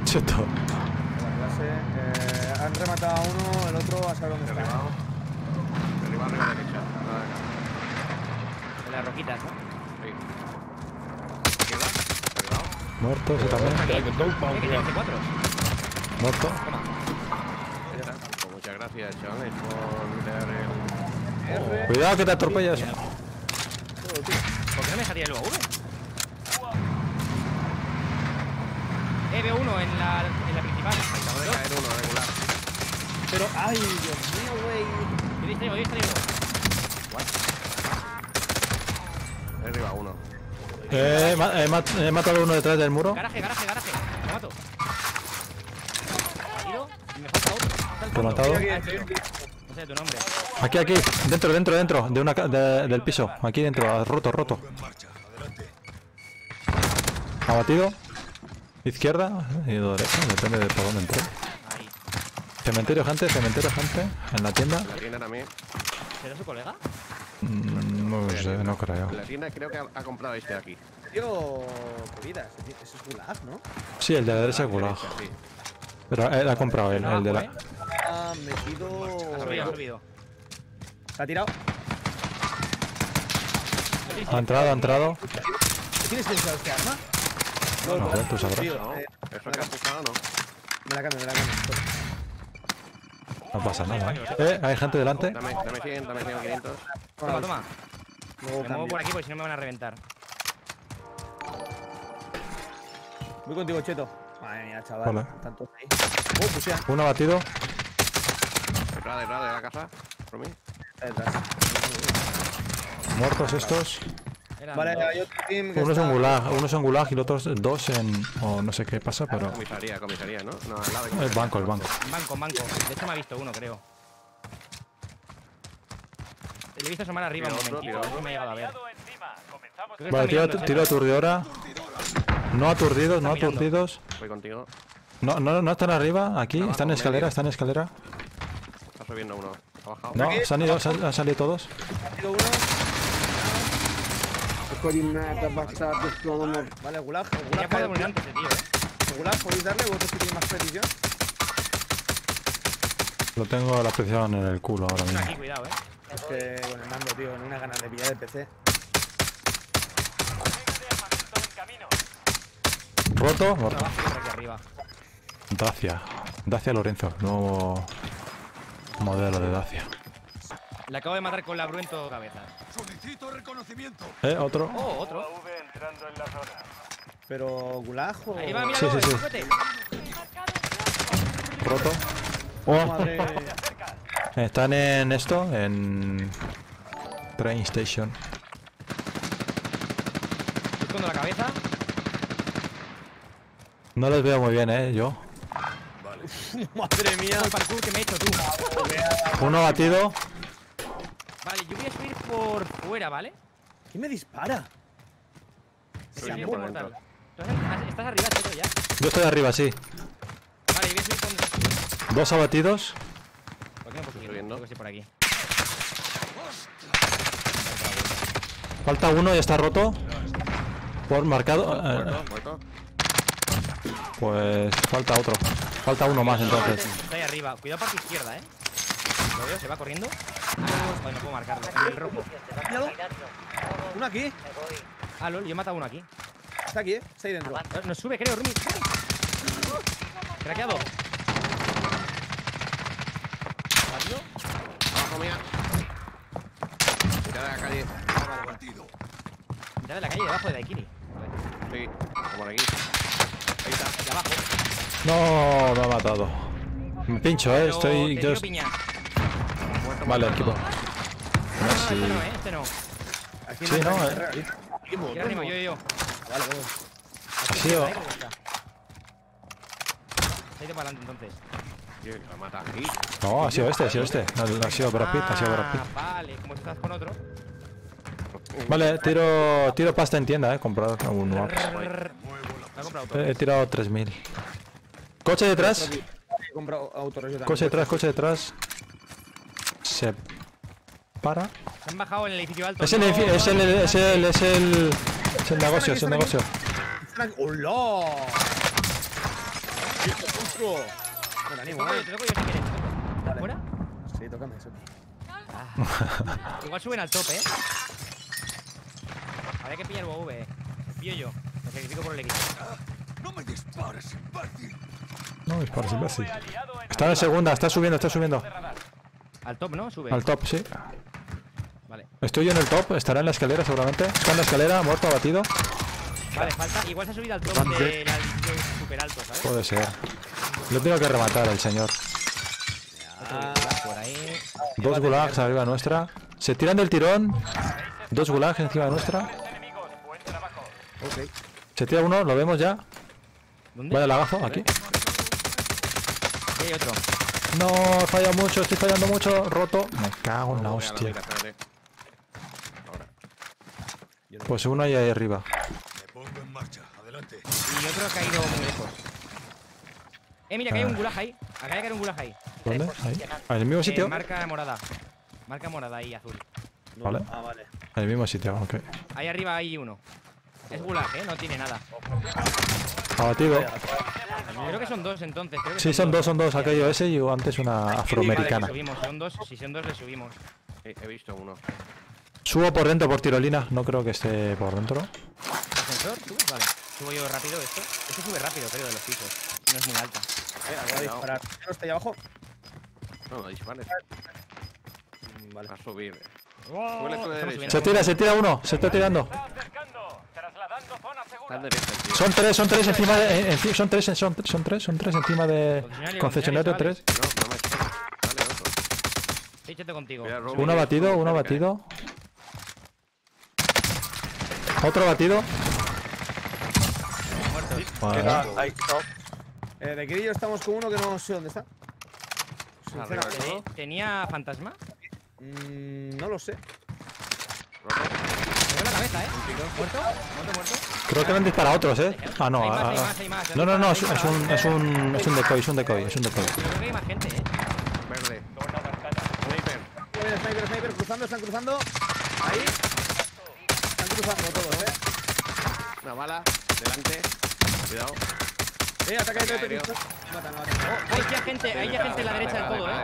Cheto. La clase. Han rematado a uno, el otro a saber dónde está. Arriba, arriba derecha. En las roquitas, ¿no? Sí. Izquierda. Derribado. Muerto, ese también. Tiene 4. Muerto. Toma. Ya está. Pues muchas gracias, chavales, por ver el... Cuidado que te atropellas. ¿Por qué no me salía el UAV? Veo uno en la principal. Acabo de caer uno regular. Pero, ay, Dios mío, güey. Yo distraigo. Arriba uno. He matado a uno detrás del muro. Garaje. Lo mato. Tiro. Y me falta otro. Está al Te he fondo. matado. No sé tu nombre. Aquí. Dentro. Del piso. Aquí dentro. Roto. Abatido. Izquierda y derecha. Depende de por dónde entré. Ahí. Cementerio, gente. En la tienda. La tienda también. ¿Será su colega? No sé, no creo. La tienda creo que ha comprado este de aquí. Tío, qué vida. Ese es gulag, ¿no? Sí, el de la derecha es gulag. Sí. Pero él ha comprado él, el de la... Ha metido. Ha subido. Se ha tirado. Ha entrado. ¿Tienes pensado este arma? No sé, tú sabrás. Tío, No, eso que has usado no. me la cambio. No pasa nada. Hay gente delante. Dame 100, dame 500. Toma. Luego Me muevo cambio. por aquí porque si no me van a reventar. Voy contigo, Cheto. Madre mía, chaval. Vale. Tantos ahí. Pusea. Uno abatido. Detrás de la casa. Por mí. Está detrás. Muertos estos. Eran Vale, dos. hay otro team que Uno es está- un gulag y los otros dos en... O no sé qué pasa, pero... Comisaría, ¿no? No, al lado de El banco. Banco. De hecho me ha visto uno, creo. Le he visto asomar arriba un Tiro otro, momentito. tiro No me ha llegado a ver. Creo que Vale, está mirando, tiro aturdidora. No aturdidos. Voy contigo. No están arriba, aquí. Abajo, Están en escalera. Está subiendo uno. Ha bajado. No, han salido todos. Tiro uno. Vale, gulag. Ya puede morir antes ese tío, Gulag, ¿podéis darle? ¿Vosotros que tenéis más precisión? Lo tengo la presión en el culo ahora Uno mismo. aquí, cuidado, Es que con el mando, tío, en una ganas de pillar el PC. Roto. Otro abajo y otro aquí arriba. Dacia Lorenzo, nuevo modelo de Dacia. Le acabo de matar con la Bruento cabeza. Solicito reconocimiento. Otro. Oh, otro. Pero gulag o. Ahí va, míralo, Sí. el juguete. Roto. Madre. Están en esto, en Train Station. Escondo la cabeza. No les veo muy bien, yo. Madre mía. El parkour que me he hecho tú. Uno batido. Vale, yo voy a subir por fuera, ¿vale? ¿Quién me dispara? Sí, Sí, por por mortal. dentro. Estás arriba, Cheto, ya. Yo estoy arriba, sí. Vale, yo voy a subir con... Dos abatidos. ¿Por qué no puedo subir? Subiendo. Tengo que ir por aquí. Falta uno y está roto. Por marcado. Muerto. Pues falta otro. Falta uno más entonces. Está ahí arriba. Cuidado parte izquierda, Lo veo, se va corriendo. Joder, no puedo marcarlo. El rojo. Míralo. Uno aquí. Ah, lol, yo he matado uno aquí. Está aquí, Está ahí dentro. Nos sube, creo, Rumi. Craqueado. ¿Batido? Abajo mía. Mitad de la calle. Mitad de la calle, debajo de Daikini. Sí, como por aquí. Ahí está. De abajo. No, me ha matado. Me pincho, Pero estoy. te Yo... tiro piña. Vale, equipo. No, este no, Este no. Aquí Sí, no, Quiero ánimo, yo. Vale, vamos. Sí, o- Se ha ido para adelante entonces. Tío, la mata aquí. No, ha sido este. No, ha sido Brad Pitt, Vale, como tú estás con otro. Vale, tiro pasta en tienda, comprado un map. Me ha comprado otro. He tirado 3000. Coche detrás. He comprado autorrello Coche detrás. Se para. Se han bajado en el edificio alto. Es el negocio, ¡Hola! monstruo! No te animo, Te toco yo si quieres. Dale. ¿Fuera? Sí, tócame eso. Igual suben al top, Habría que pillar UAV, Pillo yo. Me sacrifico por el equipo. No me dispares, imbécil. No, disparos, imbécil. Está en segunda, está subiendo, está subiendo. Al top, ¿no? Sube. Al top, sí. Vale. Estoy yo en el top, estará en la escalera seguramente. Está en la escalera, muerto, abatido. Vale, falta. Igual se ha subido al top Vale. de la altitude super alto, ¿sabes? Puede ser. Lo tengo que rematar el señor. Por ahí. 2 gulags arriba nuestra. Se tiran del tirón. 2 gulags encima nuestra. Ok. Se tira uno, lo vemos ya. ¿Dónde? Vaya lagazo, aquí. Ahí hay otro. No, he fallado mucho, estoy fallando mucho. Roto. Me cago en la Voy a hostia. mira, espérate. Ahora. Pues uno hay ahí arriba. Me pongo en marcha. Adelante. Y otro ha caído muy lejos. Mira, que hay un gulag ahí. Acá hay que caer un gulag ahí. ¿Dónde? Ahí. ¿En el mismo sitio? Marca morada. Marca morada ahí, azul. Vale. Ah, vale. En el mismo sitio, ok. Ahí arriba hay uno. Es gulag, no tiene nada. Abatido. Creo que son dos entonces. Creo que Sí, son dos. Aquello ese y antes una Vale, afroamericana. le subimos, son dos. Si son dos, le subimos. He visto uno. Subo por dentro por tirolina. No creo que esté por dentro. ¿Ascensor? ¿Tú? Vale. Subo yo rápido esto. Este sube rápido, creo, de los pisos. No es muy alta. Voy a disparar. ¿No está ahí abajo? No, no dispares. Vale. Va a subir. Wow, Súbele tú de estamos derecha. subiendo. Se tira uno. Se está tirando. Está en derecha, tío. Son tres encima de. Son tres encima de. Concesionario 3. No, no me esperes. Dale, otro. Sí, cheto contigo. Cuidado, Robo. Uno abatido, uno abatido. Otro abatido. Vale. De Grillo estamos con uno que no sé dónde está. Arriba, Sinceramente. ¿no? ¿Tenía fantasma? No lo sé. Robo. Me veo la cabeza, ¿Muerto? ¿Muerto? Creo que me han disparado otros, Ah, no. Hay más, ah, hay ah. más, hay más. No, es un decoy, es un decoy. Yo creo que hay más gente, Verde. Sniper. Sniper, cruzando, están cruzando. Ahí. Están cruzando todos, Una bala. Delante. Cuidado. Ataca de Aéreo. Mata. Hay ya gente en la derecha del todo, La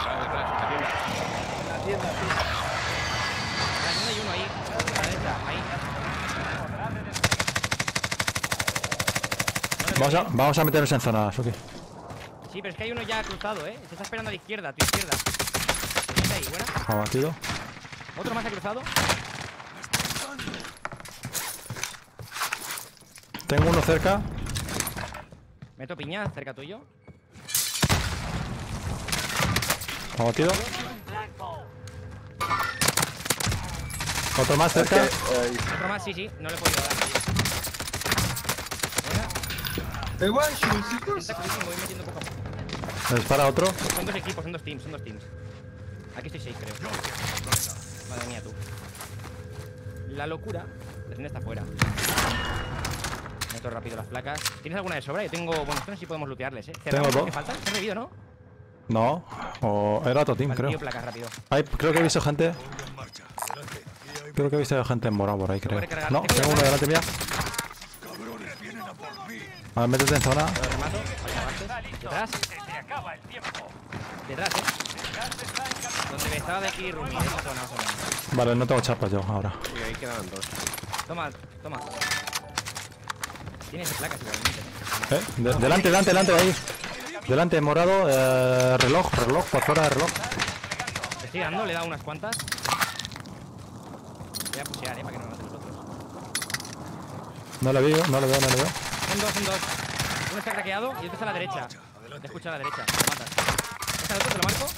tienda, sí. La tienda hay uno ahí. A la derecha, ahí. Vamos a meternos en zona, Suki. Sí, pero es que hay uno ya cruzado, Se está esperando a la izquierda, a tu izquierda. ¿Tienes ahí? Buena. Abatido. Otro más ha cruzado. Tengo uno cerca. Meto piña cerca tuyo. Abatido. Otro más cerca. Otro más, sí. No le he podido dar. Está cruzando, voy metiendo poco a poco. Me dispara otro. Son dos equipos, son dos teams. Aquí estoy 6, creo. Madre mía, tú. La locura. La tienda está fuera. Meto rápido las placas. ¿Tienes alguna de sobra? Yo tengo. Bueno, esto no sé si podemos lootearles, Tengo dos. ¿Qué falta? ¿Se ha revivido, no? No. O era otro team, Vale, creo. tío, placas rápido. Creo que he visto gente. Pongo en marcha. Adelante. Y hay Creo que he visto gente en morado por ahí, creo. ¿Puedo recargar? No, tengo uno delante mía. cabrones vienen a por mí. A ver, métete en zona. Lo remato. Vale, detrás. Detrás, Donde me estaba de aquí Rumi, esa zona más o menos. Vale, no tengo chapas yo ahora. Y ahí quedan dos. Toma. Tienes placas igualmente. Delante de ahí. Delante, morado. Reloj, por fuera de reloj. Le estoy dando, le he dado unas cuantas. Voy a pushear, para que no me maten los otros. No le veo. Son dos. Uno está craqueado y otro está a la derecha. Te escucha a la derecha, lo matas. ¿Este el otro? ¿Te lo marco?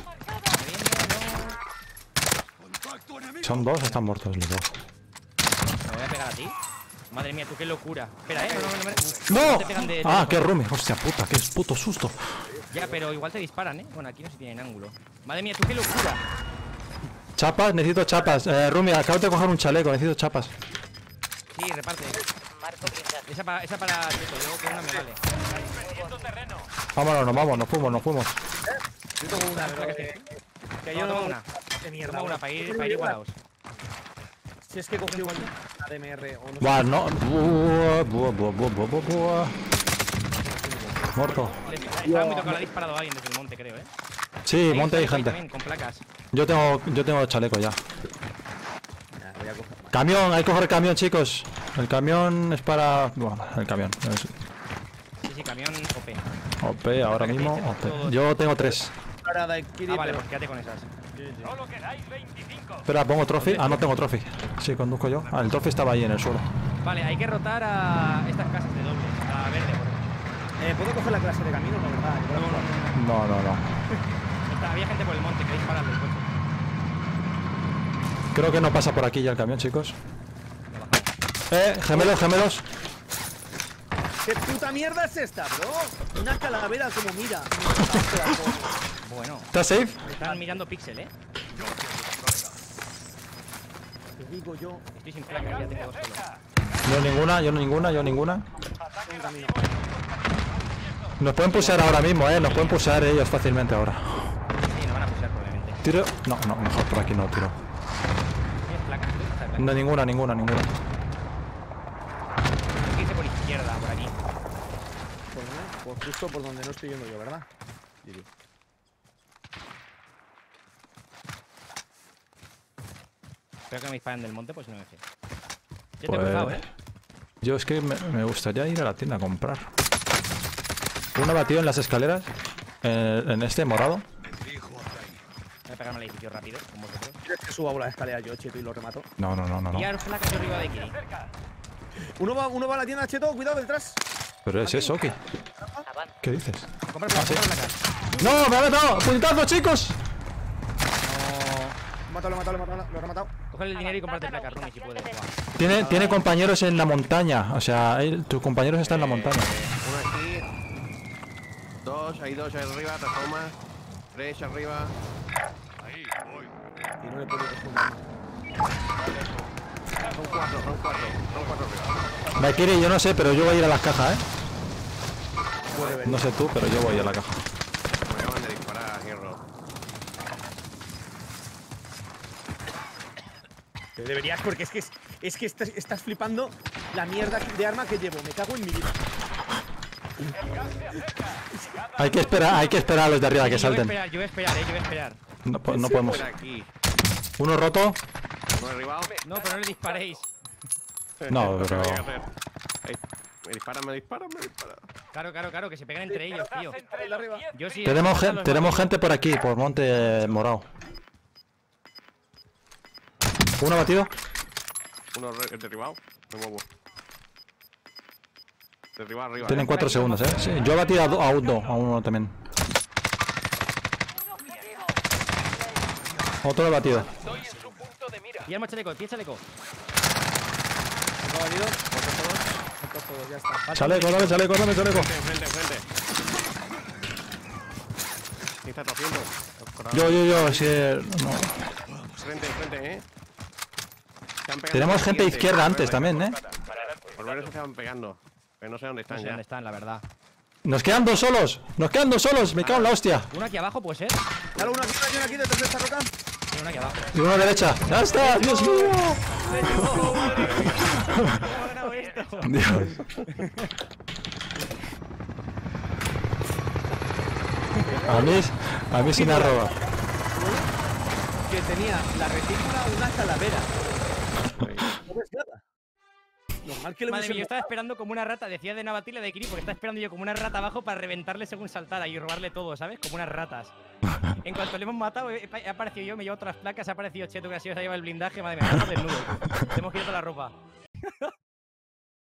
Contacto enemigo. Son dos, están muertos los dos. Me voy a pegar a ti. Madre mía, tú qué locura. Espera, ¡No! Te pegan de Ah, lejos. qué rumi. Hostia puta, qué puto susto. Ya, pero igual te disparan, Bueno, aquí no se tienen ángulo. Madre mía, tú qué locura. Chapas, necesito chapas. Rumi, acabo de coger un chaleco, necesito chapas. Sí, reparte. Esa para Cheto, yo con una me vale. Vámonos, nos fuimos. Yo tengo una, Placas pero que- que No, yo toma no. una. De mierda. Toma una para ir igualados. Si es que cogí una ADMR o no sé. Buah, no. Buah. Muerto. Estaba muy tocado, le ha disparado a alguien desde el monte, creo, ¿eh? Sí, Hay monte un y chaleco ahí gente. también, con placas. Yo tengo chaleco ya. Nah, voy a coger. Camión, hay que coger camión, chicos. El camión es para... Bueno, el camión. Sí, camión OP. OP, ahora mismo, OP. Yo tengo 3. Parada de Kiri, Ah, vale, pero- pues quédate con esas. Espera, pongo trophy. Ah, no tengo trophy. Sí, conduzco yo. Ah, el trophy estaba ahí en el suelo. Vale, hay que rotar a estas casas de dobles. A verde, por ejemplo. ¿Puedo coger la clase de camino? No, ¿verdad? No. Había gente por el monte, que dispararle el coche. Creo que no pasa por aquí ya el camión, chicos. Gemelos. ¿Qué puta mierda es esta, bro? Una calavera como mira. Bueno, ¿Estás safe? están mirando pixel, ¿eh? Te digo yo. Estoy sin placa, ya tengo dos solo. Yo ninguna. Nos pueden pulsar ahora mismo, Nos pueden pulsar ellos fácilmente ahora. Sí, nos van a pulsar probablemente. Tiro. No, mejor por aquí no tiro. ¿Tienes placas? ¿Tú? ¿Estás placas? No, ninguna. Hay que irse por izquierda, por aquí. ¿Por dónde? Pues justo por donde no estoy yendo yo, ¿verdad? Diría. Espero que me disparen del monte, pues si no me fío. Yo te he Pues, cruzado, ¿eh? Yo es que me gustaría ir a la tienda a comprar. Uno batido en las escaleras. En este morado. Voy a pegarme al edificio rápido, con vosotros. ¿Quieres que suba por la escalera yo, Cheto, y lo remato? No. Y ahora la que arriba de Kiri. Uno va a la tienda, Cheto, cuidado detrás. Pero es eso, ¿qué? ¿Qué dices? Compra placas, compra placas. ¡No! ¡Me ha matado! ¡Puñetazo, chicos! Lo he rematado. Coge el dinero y cómprate placas, Rumi, si puedes. Buah. Tiene compañeros en la montaña. O sea, tus compañeros están en la montaña. Uno aquí. Hay dos ahí arriba, toma. 3 arriba. Ahí, voy. Y no le puedo coger un arma. Son cuatro arriba. Valkyrie, yo no sé, pero yo voy a ir a las cajas, Puede venir. No sé tú, pero yo voy a la caja. Me acaban de disparar, hierro. Te deberías, porque es que estás flipando la mierda de arma que llevo. Me cago en mi vida. Hay que esperar a los de arriba que salten. Yo voy a esperar. No podemos. Fuera aquí. Uno roto. Uno derribado. No, pero no le disparéis. No, Lo que pero- había que hacer. Ahí. Me disparan. Claro, que se pegan entre ellos, tío. El de arriba. Yo sí. Tenemos gente por aquí, por Monte Morado. Uno batido. Uno derribado. Me muevo. Derribado arriba. Tienen 4 segundos, Sí, yo he batido a uno también. Otro he batido. Y arma chaleco, tienes chaleco. ¿No ha venido? Otros todos, ya está. Chaleco, dame chaleco. Enfrente. ¿Qué estás haciendo? Yo, sí. No. Frente, Están pegando Tenemos por gente siguiente. izquierda antes también, Por ver se estaban pegando. Pero no sé dónde No están sé ya. dónde están, la verdad. Nos quedan dos solos. Me cago en la hostia. Uno aquí abajo, puede ser. Dale, uno aquí, detrás de esta roca. Y uno aquí abajo. Y uno a la derecha. ¡Ya está! ¡Dios mío! Dios. A mí sí me ha robado. Que tenía la retícula una calavera. No ves nada. Normal que le Madre mía, yo hubiese- estaba esperando como una rata. Decía de Navatila de Kiri porque estaba esperando yo como una rata abajo para reventarle según saltara y robarle todo, ¿sabes? Como unas ratas. En cuanto le hemos matado, he aparecido yo, me llevo otras placas, ha aparecido Cheto que ha sido se ha llevado el blindaje. Madre mía, estamos desnudos. Tenemos que ir con la ropa.